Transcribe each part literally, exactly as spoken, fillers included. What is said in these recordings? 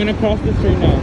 gonna cross the street now.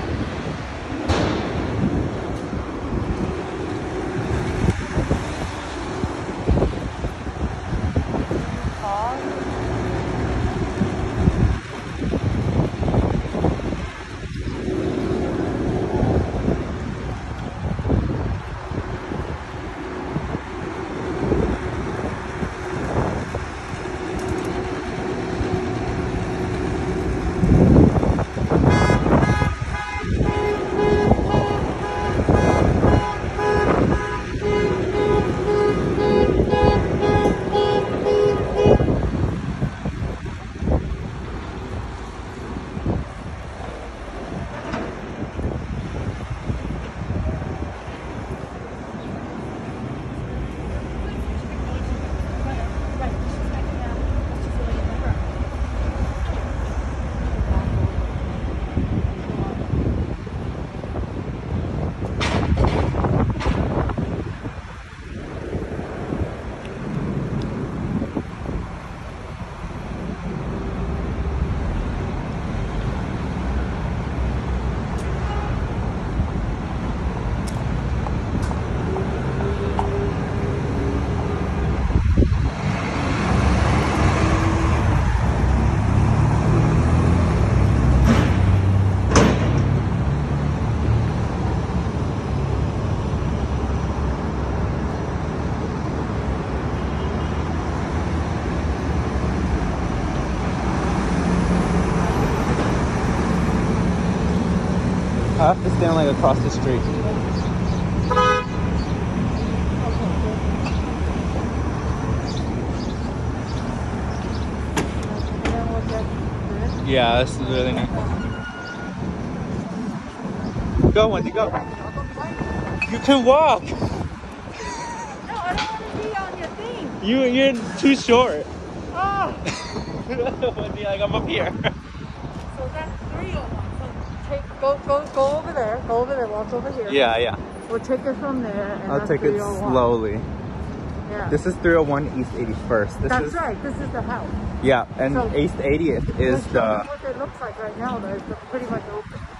I have to stand like across the street. Yeah, this is really nice. Go, Wendy, go. You can walk. No, I don't want to be on your thing. You, you're too short. Oh. Wendy, like I'm up here. So that's three oh one. So take, go, go, go over there. Go over there. Walk over here. Yeah, yeah. We'll take it from there. And I'll that's take it slowly. Yeah. This is three oh one East eighty-first. This That's is, right. This is the house. Yeah, and So, East eightieth is Let's the... show you what it looks like right now. Though. It's pretty much open.